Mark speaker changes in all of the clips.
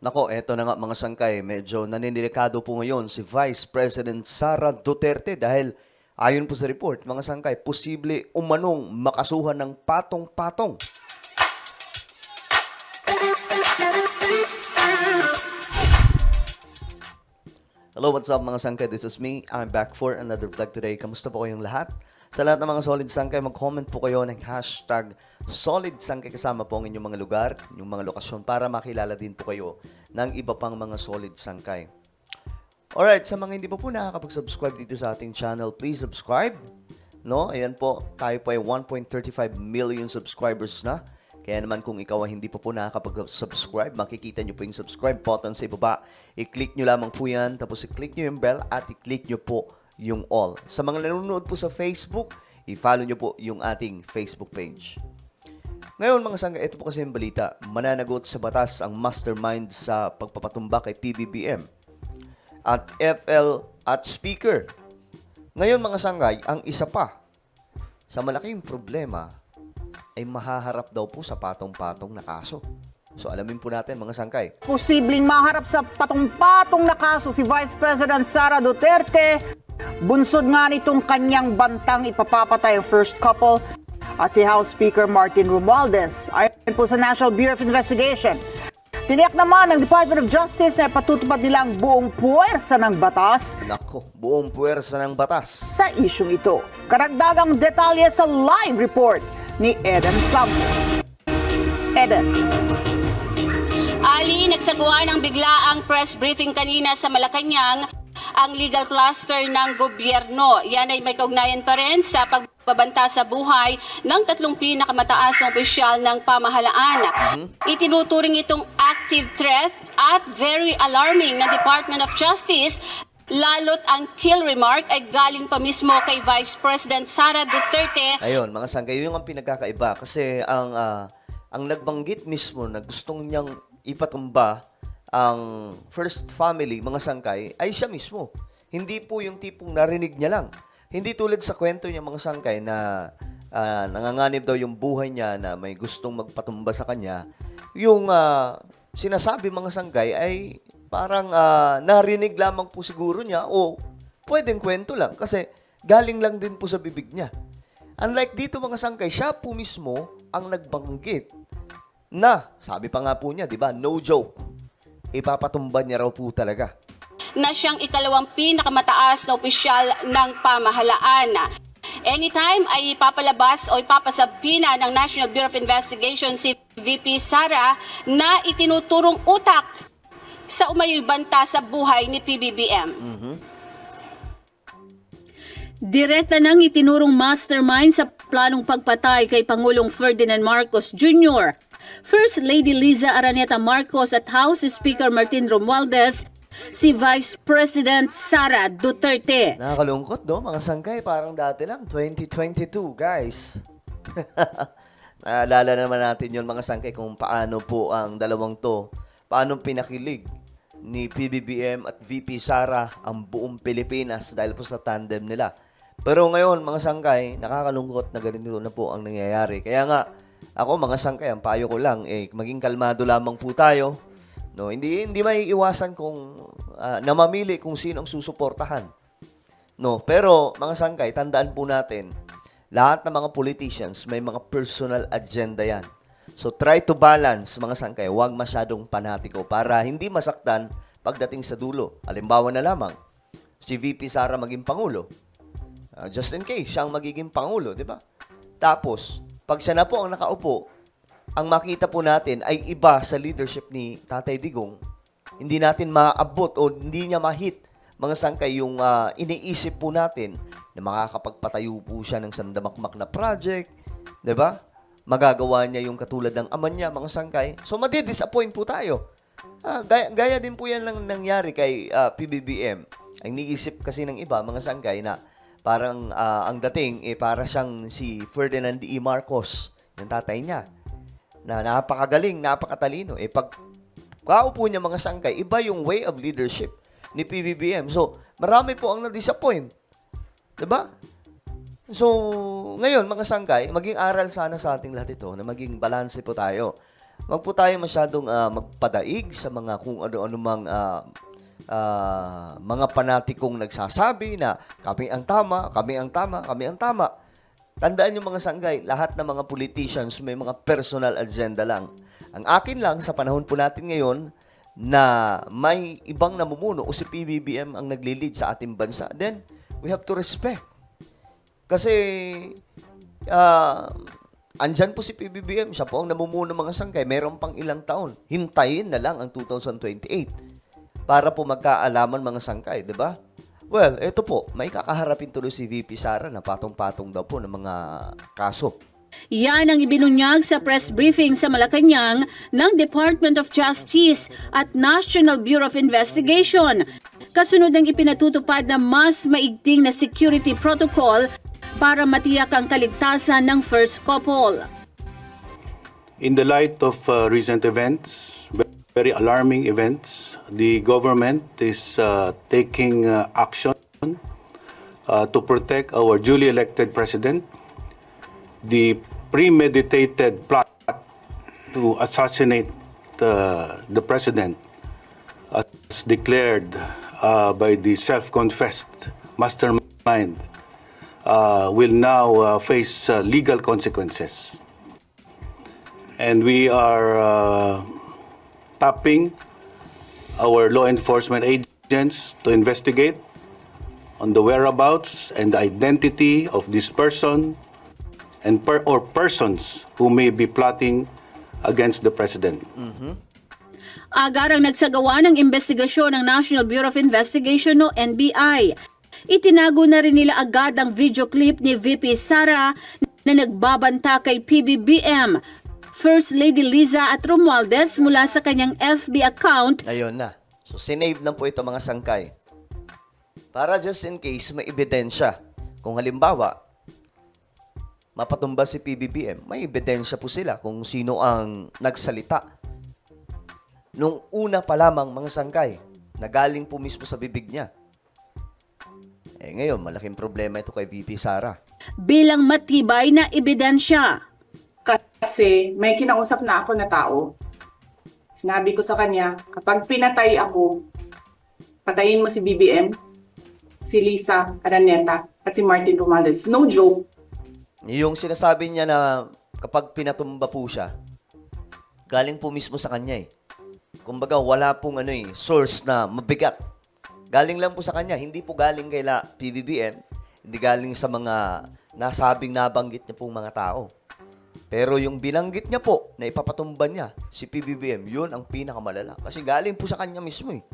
Speaker 1: Nako, eto na nga mga sangkay, medyo naninilikado po ngayon si Vice President Sara Duterte dahil ayon po sa report, mga sangkay, posible umanong makasuhan ng patong-patong. Hello, what's up mga sangkay? This is me. I'm back for another vlog today. Kamusta po kayong lahat? Sa lahat ng mga solid sangkay, mag-comment po kayo ng hashtag solid sangkay kasama po ang inyong mga lugar, inyong mga lokasyon para makilala din po kayo ng iba pang mga solid sangkay. Alright, sa mga hindi po nakakapag-subscribe dito sa ating channel, please subscribe. No? Ayan po, tayo po ay 1.35 million subscribers na. Kaya naman kung ikaw ay hindi po nakakapag-subscribe, makikita nyo po yung subscribe button sa ibaba. I-click nyo lamang po yan, tapos i-click nyo yung bell at i-click nyo po yung all. Sa mga nanonood po sa Facebook, i-follow nyo po yung ating Facebook page. Ngayon mga sangga, ito po kasi yung balita. Mananagot sa batas ang mastermind sa pagpapatumba kay PBBM at FL at Speaker. Ngayon mga sanggay, ang isa pa sa malaking problema ay mahaharap daw po sa patong-patong na kaso. So alamin po natin mga sangkay.
Speaker 2: Posibleng maharap sa patong-patong na kaso si Vice President Sara Duterte. Bunsod nga nitong kanyang bantang ipapapatay ang first couple at si House Speaker Martin Romualdez. Ayon po sa National Bureau of Investigation, tiniyak naman ng Department of Justice na ipatutupad nila ang buong puwersa ng batas.
Speaker 1: Nako, buong puwersa ng batas
Speaker 2: Sa isyong ito, karagdagang detalye sa live report ni Eden Santos. Eden.
Speaker 3: Ali, nagsagawa ng biglaang press briefing kanina sa Malacanang ang legal cluster ng gobyerno. Yan ay may kaugnayan pa rin sa pagbabanta sa buhay ng tatlong pinakamataas na opisyal ng pamahalaan. Itinuturing itong active threat at very alarming ng Department of Justice. Lalo't ang kill remark ay galing pa mismo kay Vice President Sara Duterte.
Speaker 1: Ayun, mga sangkay, yun ang pinagkakaiba kasi ang nagbanggit mismo na gustong niyang ipatumba ang first family, mga sangkay, ay siya mismo. Hindi po yung tipong narinig niya lang. Hindi tulad sa kwento niya mga sangkay na nanganganib daw yung buhay niya na may gustong magpatumba sa kanya. Yung sinasabi mga sangkay ay parang narinig lamang po siguro niya o pwedeng kwento lang kasi galing lang din po sa bibig niya. Unlike dito mga sangkay, siya po mismo ang nagbanggit na, sabi pa nga po niya, di ba, no joke, ipapatumba niya raw po talaga.
Speaker 3: Na siyang ikalawang pinakamataas na opisyal ng pamahalaan. Anytime ay ipapalabas o ipapasabina ng National Bureau of Investigation si VP Sara na itinuturong utak sa umayoy banta sa buhay ni PBBM. Direkta nang itinurong mastermind sa planong pagpatay kay Pangulong Ferdinand Marcos Jr., First Lady Liza Araneta Marcos at House Speaker Martin Romualdez, si Vice President Sara Duterte.
Speaker 1: Nakakalungkot, no? Mga sangkay, parang dati lang, 2022, guys. Naalala naman natin yun, mga sangkay, kung paano po ang dalawang to, paano pinakilig ni PBBM at VP Sara ang buong Pilipinas dahil po sa tandem nila. Pero ngayon, mga sangkay, nakakalungkot na ganito na po ang nangyayari. Kaya nga, ako mga sangkay, ang payo ko lang, maging kalmado lamang po tayo. No, hindi may iwasan kung na mamili kung sino ang susuportahan. No, pero mga sangkay, tandaan po natin, lahat ng mga politicians may mga personal agenda yan. So try to balance mga sangkay, huwag masyadong panatiko para hindi masaktan pagdating sa dulo. Halimbawa na lamang, si VP Sara maging pangulo. Just in case siya ang magiging pangulo, di ba? Tapos, pag siya na po ang nakaupo, ang makita po natin ay iba sa leadership ni Tatay Digong. Hindi natin maabot o hindi niya ma-hit mga sangkay yung iniisip po natin na makakapagpatayo po siya ng sandamakmak na project, di ba? Magagawa niya yung katulad ng ama niya, mga sangkay. So, madi-disappoint po tayo. Gaya din po yan lang nangyari kay PBBM. Ang niisip kasi ng iba, mga sangkay, na parang ang dating, para siyang si Ferdinand E. Marcos, yung tatay niya, na napakagaling, napakatalino. Pag kaupo niya mga sangkay, iba yung way of leadership ni PBBM. So, marami po ang na-disappoint. Diba? So, ngayon, mga sangkay, maging aral sana sa ating lahat ito na maging balanse po tayo. wag po tayo masyadong magpadaig sa mga kung ano-ano mang mga panatikong nagsasabi na kami ang tama, kami ang tama, kami ang tama. Tandaan yung mga sanggay, lahat ng mga politicians may mga personal agenda lang. Ang akin lang sa panahon po natin ngayon na may ibang namumuno o si PBBM ang naglilid sa ating bansa, then we have to respect. Kasi andyan po si PBBM, siya po ang namumuno ng mga sanggay, meron pang ilang taon. Hintayin na lang ang 2028 para po magkaalaman mga sanggay, di ba? Well, ito po, may kakaharapin tuloy si VP Sara na patong-patong daw po ng mga kaso.
Speaker 3: Yan ang ibinunyag sa press briefing sa Malacanang ng Department of Justice at National Bureau of Investigation. Kasunod ng ipinatutupad na mas maigting na security protocol para matiyak ang kaligtasan ng first couple.
Speaker 4: In the light of recent events, very alarming events, the government is taking action to protect our duly elected president. The premeditated plot to assassinate the president, as declared by the self-confessed mastermind, will now face legal consequences. And we are tapping our law enforcement agents to investigate on the whereabouts and the identity of this person and or persons who may be plotting against the president.
Speaker 3: Agarang nagsagawa ng investigasyon ng National Bureau of Investigation o NBI. Itinago na rin nila agad ang video clip ni VP Sara na nagbabanta kay PBBM, First Lady Liza at Romualdez mula sa kanyang FB account.
Speaker 1: Ayun na. So, sinave na po ito mga sangkay. Para just in case may ebidensya. Kung halimbawa, mapatumba si PBBM, may ebidensya po sila kung sino ang nagsalita. Nung una pa lamang mga sangkay, na galing po mismo sa bibig niya. Ngayon, malaking problema ito kay VP Sara.
Speaker 3: Bilang matibay na ebidensya.
Speaker 2: Kasi may kinausap na ako na tao. Sinabi ko sa kanya, kapag pinatay ako, patayin mo si BBM, si Liza Araneta, at si Martin Romualdez. No joke.
Speaker 1: Yung sinasabi niya na kapag pinatumba po siya, galing po mismo sa kanya eh. Kumbaga wala pong source na mabigat. Galing lang po sa kanya, hindi po galing kay PBBM, hindi galing sa mga nasabing nabanggit niya pong mga tao. Pero yung binanggit niya po na ipapatumba niya si PBBM, yun ang pinakamalala. Kasi galing po sa kanya mismo eh.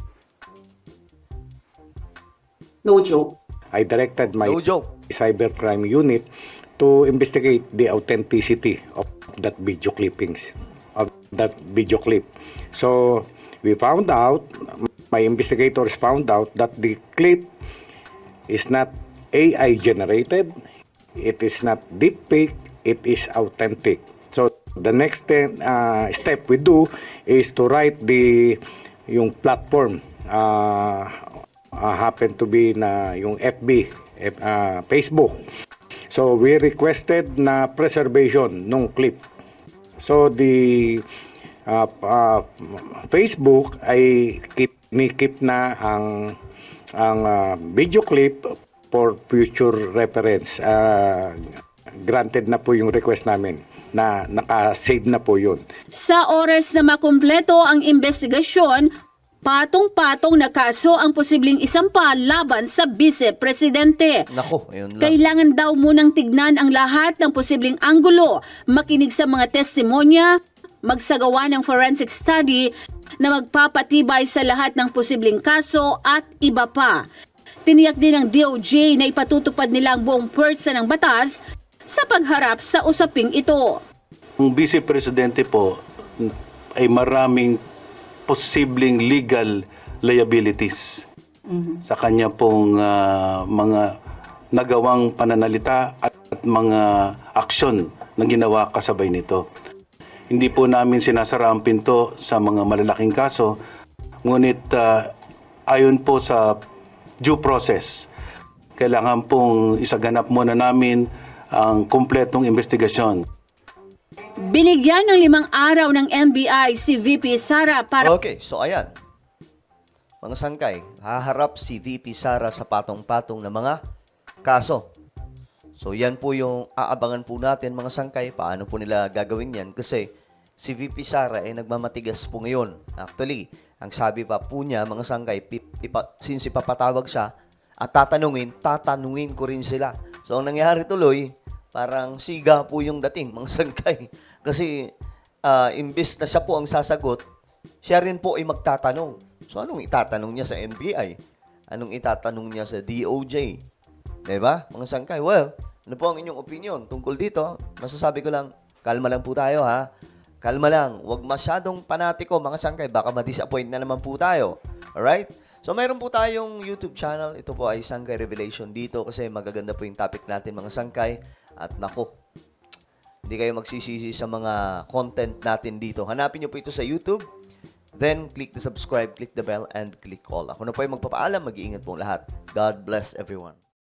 Speaker 2: No joke.
Speaker 5: I directed my cybercrime unit to investigate the authenticity of that video clippings, of that video clip. So we found out, my investigators found out that the clip is not AI generated, it is not deepfake, it is authentic. So the next step we do is to write yung platform. Happen to be na yung FB, Facebook. So we requested na preservation nung clip. So the Facebook ay keep na ang video clip for future reference. Granted na po yung request namin na naka-save na po yun.
Speaker 3: Sa oras na makumpleto ang investigasyon, patong-patong na kaso ang posibleng isampa laban sa Vice-Presidente.
Speaker 1: Nako, ayun lang.
Speaker 3: Kailangan daw munang tignan ang lahat ng posibleng anggulo, makinig sa mga testimonya, magsagawa ng forensic study na magpapatibay sa lahat ng posibleng kaso at iba pa. Tiniyak din ng DOJ na ipatutupad nila ang buong pwersa ng batas sa pagharap sa usaping ito.
Speaker 4: Ang Vice-Presidente po ay maraming posibleng legal liabilities sa kanya pong mga nagawang pananalita at mga aksyon na ginawa kasabay nito. Hindi po namin sinasara ang pinto sa mga malalaking kaso, ngunit ayon po sa due process, kailangan pong isaganap muna namin ang kumpletong investigasyon.
Speaker 6: Binigyan ng 5 araw ng NBI si VP Sara para
Speaker 1: Okay, so ayan. Mga sangkay, haharap si VP Sara sa patong-patong na mga kaso. So yan po yung aabangan po natin mga sangkay, paano po nila gagawin yan. Kasi si VP Sara ay nagmamatigas po ngayon. Actually, ang sabi pa po niya mga sangkay, since ipapatawag siya at tatanungin ko rin sila. So ang nangyari tuloy, parang siga po yung dating mga sangkay. Kasi imbis na siya po ang sasagot, siya rin po ay magtatanong. So anong itatanong niya sa NBI? Anong itatanong niya sa DOJ? Diba? Mga sangkay, well, ano po ang inyong opinion tungkol dito? Masasabi ko lang, kalma lang po tayo ha. Kalma lang. Huwag masyadong panatiko mga sangkay. Baka ma-disappoint na naman po tayo. Alright? So, mayroon po tayong YouTube channel. Ito po ay Sangkay Revelation dito kasi magaganda po yung topic natin mga sangkay. At nako, hindi kayo magsisisi sa mga content natin dito. Hanapin nyo po ito sa YouTube. Then, click the subscribe, click the bell, and click all. Ako na po ay magpapaalam. Mag-iingat po lahat. God bless everyone.